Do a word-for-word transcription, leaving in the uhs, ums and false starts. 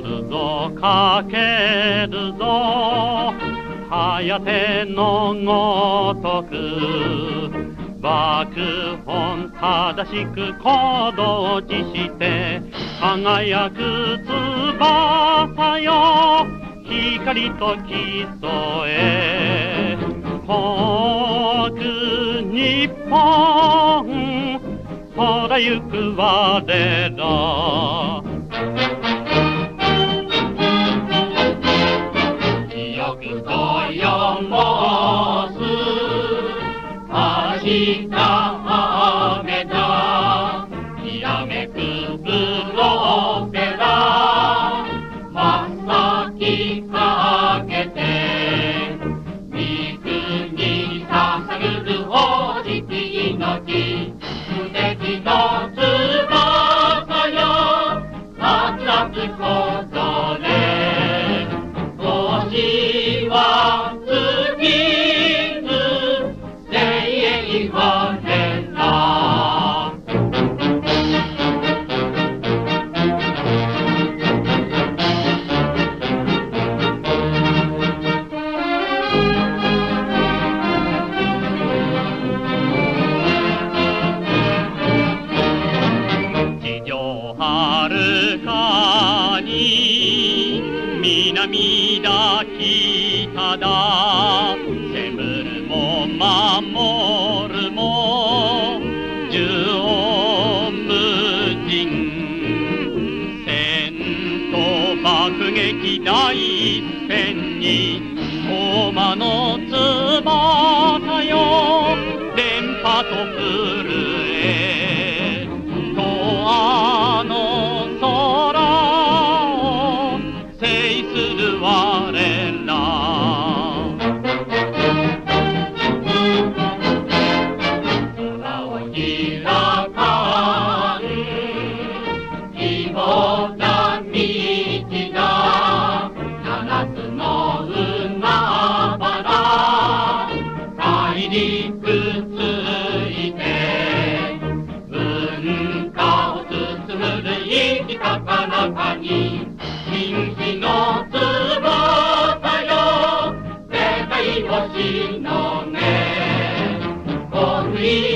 るぞかけるぞはてのごとく爆本正しく行動辞して輝く翼よ光と競え国日本空ゆく我らよくとよもす明日雨だきらめくプロペラ真っ先かけて三国に捧ぐる王子命無敵の翼よ熱々こぞれ星は尽きず精鋭我ら地上はるかに南だ北だ眠るも守るも縦横無尽戦闘爆撃大戦に駒の翼よ電波と震え永遠の空を制する我ら空を開かぬ希望な道だ七つの海原大陸ついて文化を包むる生き高らかに人気の翼よ世界をしのげ